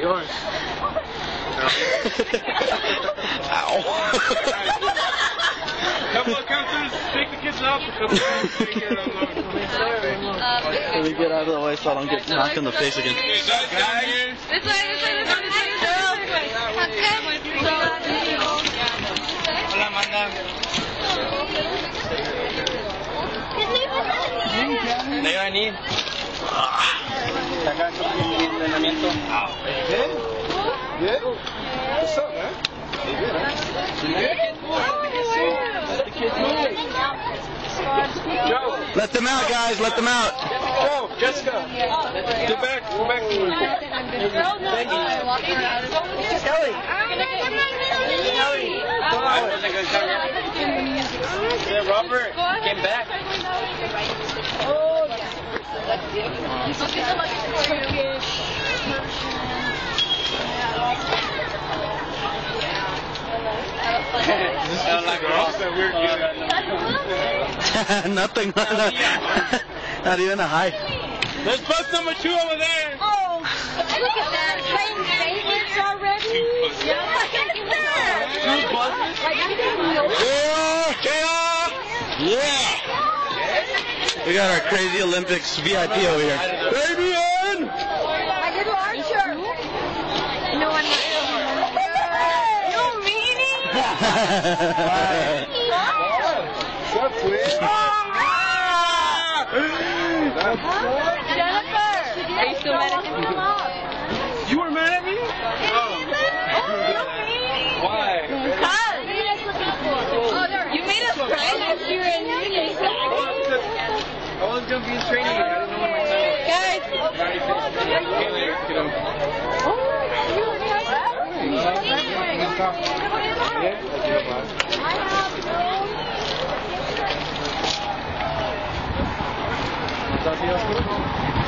Yours. Ow. Come through, take the kids off. Let me get out of the way so I don't get knocked in the face again. This way. Hola, Amanda. Leo, I need. Good? Good? What's up, man? You good, huh? Let them out, guys. Let them out. Go, Jessica. Get back. Go back. Kelly. Yeah, Robert. Came back. Nothing. Not even a hi. There's bus number 2 over there. Oh, look at that. Train favorites already. Yeah, look at that. 2 buses? Yeah! We got our crazy Olympics VIP over here. Fabian! My little archer. No, I'm not. You meanie? What's up, twin? Jennifer, are you still mad at him? You were mad at me? Why? You made us cry last year and you made us. I was going to be in training. I didn't know what myself. Guys. Get up.